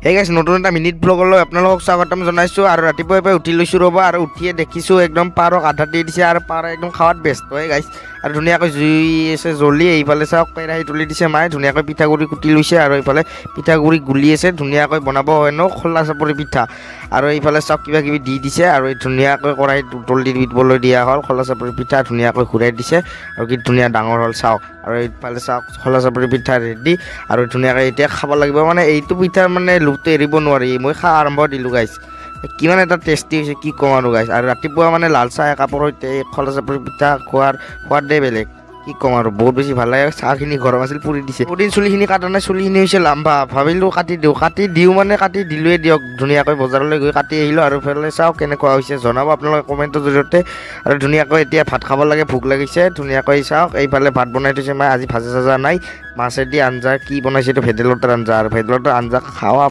এই গাইছ নতুন এটা মিনিট ব্লগলৈ আপোনালোকক স্বাগতম জনাইছোঁ আৰু ৰাতিপুৱাই উঠি লৈছোঁ ৰ'বা আৰু উঠিয়ে দেখিছোঁ একদম পাৰক আধা দি দিছে আৰু পাৰ একদম খাৱাত ব্যস্ত হয় গাইছ আৰু ধুনীয়াকৈ জুই আছে জ্বলি এইফালে চাওক কেৰাহী তুলি দিছে মায়ে ধুনীয়াকৈ পিঠাগুড়ি কুটি লৈছে আৰু এইফালে পিঠাগুড়ি গুলি আছে ধুনীয়াকৈ বনাব হয় ন খোলা চাপৰি পিঠা আৰু এইফালে চাওক কিবা কিবি দি দিছে আৰু ধুনীয়াকৈ কেৰাহীত উতলি দিবলৈ দিয়া হ'ল খোলা চাপৰি পিঠা ধুনীয়াকৈ ঘূৰাই দিছে আৰু কি ধুনীয়া ডাঙৰ হ'ল চাওক আৰু এইফালে চাওক খোলা চাপৰি পিঠা ৰেডি আৰু ধুনীয়াকৈ এতিয়া খাব লাগিব মানে এইটো পিঠা মানে লুটে এৰিব নোৱাৰি মই খোৱা আৰম্ভ দিলোঁ গাইছ কিমান এটা টেষ্টি হৈছে কি ক'ম আৰু গাইছ আৰু ৰাতিপুৱা মানে লাল চাহ একাপৰ সৈতে খোলা চাপৰি পিঠা খোৱাৰ সোৱাদেই বেলেগ কি ক'ম আৰু বহুত বেছি ভাল লাগে চাহখিনি গৰম আছিল পুৰি দিছে দুদিন চুলিখিনি কাটা নাই চুলিখিনি হৈছে লাম্বা ভাবিলোঁ কাটি দিওঁ মানে কাটি দিলোৱে দিয়ক ধুনীয়াকৈ বজাৰলৈ গৈ কাটি আহিলোঁ আৰু এইফালে চাওক কেনেকুৱা হৈছে জনাব আপোনালোকে কমেণ্টৰ জৰিয়তে আৰু ধুনীয়াকৈ এতিয়া ভাত খাব লাগে ভোক লাগিছে ধুনীয়াকৈ চাওক এইফালে ভাত বনাই থৈছে মায়ে আজি ভাজা চাজা নাই মাছেদি আঞ্জা কি বনাইছে এইটো ভেদাইলতাৰ আঞ্জা আৰু ভেদাইলতাৰ আঞ্জা খাওঁ